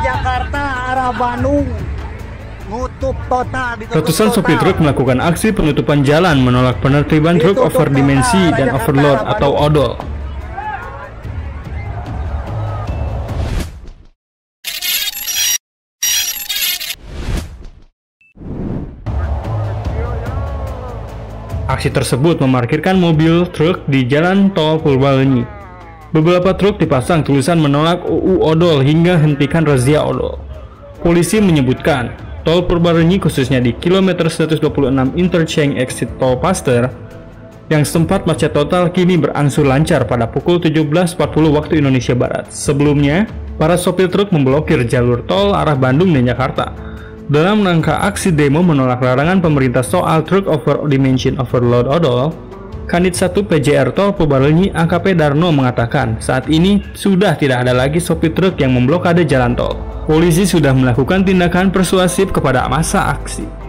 Jakarta arah Bandung nutup total. Ratusan sopir truk melakukan aksi penutupan jalan menolak penertiban truk overdimensi dan overload atau odol. Aksi tersebut memarkirkan mobil truk di jalan tol Purbalenyi. Beberapa truk dipasang tulisan menolak UU odol hingga hentikan razia odol. Polisi menyebutkan, tol Purbalenyi khususnya di kilometer 126 interchange exit tol Paster yang sempat macet total kini berangsur lancar pada pukul 17.40 waktu Indonesia Barat. Sebelumnya, para sopir truk memblokir jalur tol arah Bandung dan Jakarta dalam rangka aksi demo menolak larangan pemerintah soal truk overdimension overload odol. Kanit 1 PJR Tol Purbalenyi AKP Darno mengatakan saat ini sudah tidak ada lagi sopir truk yang memblokade jalan tol. Polisi sudah melakukan tindakan persuasif kepada massa aksi.